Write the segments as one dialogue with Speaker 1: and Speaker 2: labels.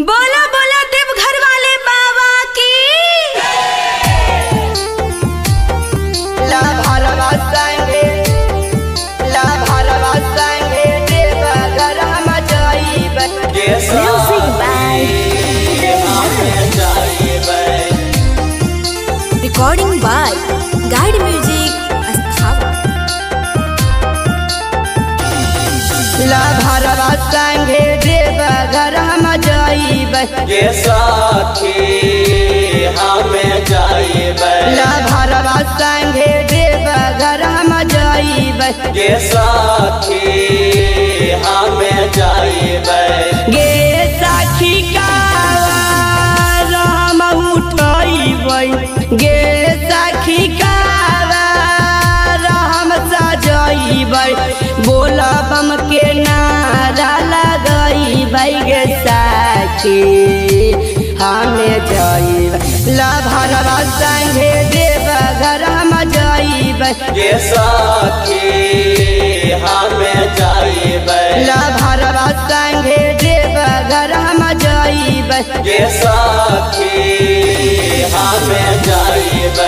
Speaker 1: बोला बोला देवघर वाले बाबा की।
Speaker 2: ला भरवा संगे देवघर हम जाइब।
Speaker 1: Recording by guide music Asthawa.
Speaker 2: ला भरवा संगे देवघर हम जाइब।
Speaker 3: ये साथी हमें जाइब।
Speaker 2: ला भरवा संगे देवघर हम जाइब।
Speaker 3: ये साथी हमें जाइब।
Speaker 2: गे साखी का राम उठाइबै। गे साखी का राम सजाइबै। बोला बम के नारा लगाइबै। गे साखी हमें जाइब। ला भरवा संगे देवघर हम जाइब।
Speaker 3: ये साथी हमें जाइब।
Speaker 2: ला भरवा संगे देवघर हम जाइब।
Speaker 3: ये साथी हमें जाइब।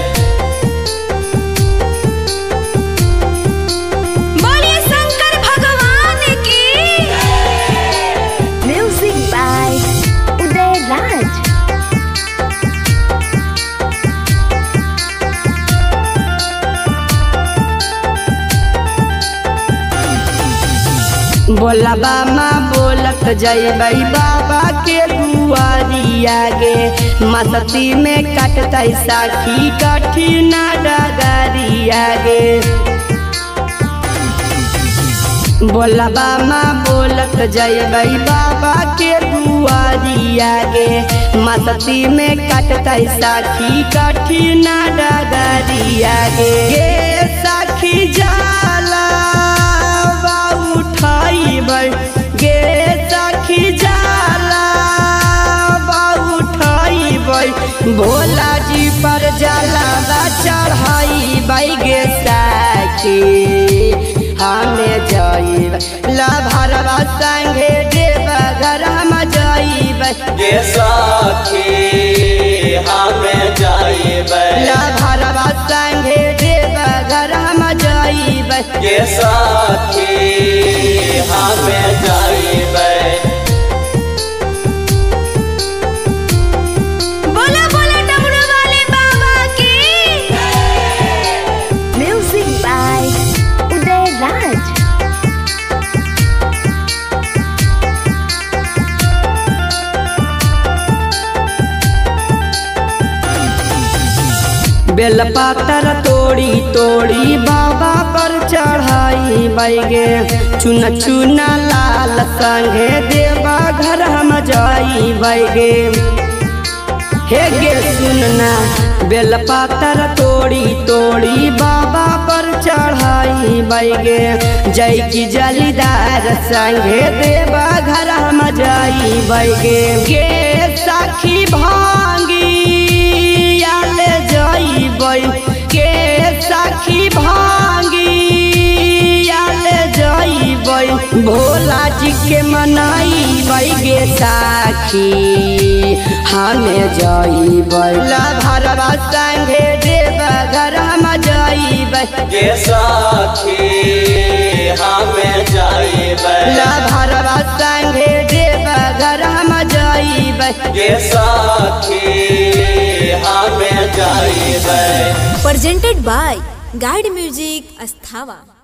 Speaker 1: बोलिए शंकर भगवान की। Music by Uday Raj.
Speaker 2: बोला बामा बोलत जइबै बाबा के दुआरिया गे। मस्ती में कटतै साखी कठिन डगरिया गे। बोला बामा बोलत जइबै बाबा के दुआरिया गे। मस्ती में कटतै साखी कठिन डगरिया गे। गे साखी जाला उठाइबै। गे सखी जाला उठाइबै। भोला जी पर जलावा चढ़ाइबै। गे सखी हमें जाइब। ला भरवा संगे देवघर हम जाइब।
Speaker 3: ये साथी हमें जाइब।
Speaker 2: ला भरवा संगे देवघर हम जाइब।
Speaker 3: ये साथी हमें जाइब।
Speaker 1: बोला बोला डमरू वाले बाबा की। म्यूजिक बाय उदय राज।
Speaker 2: बेलपातर तोड़ी तोड़ी बाबा पर चढ़ाई बैगे। चुन चुना लाल संगे देवघर हम जाई बैगे। हे गे सुनना बेलपातर तोड़ी तोड़ी बाबा पर चढ़ाई बैगे। जय की जलीदार संगे देवघर हम जाई बैगे। गे साखी भांगी आले जाइबै। के साखी भांगी आले जाइबै। भोला जी के मनाइबै। गे साखी हमें जाइबै। ला भरवा संगे देवघर हम जाइबै।
Speaker 3: ये साथी हमें जाइब।
Speaker 2: ला भरवा संगे देवघर हम जाइब।
Speaker 3: ये साथी हमें जाइब।
Speaker 1: Presented by guide music अस्थावा।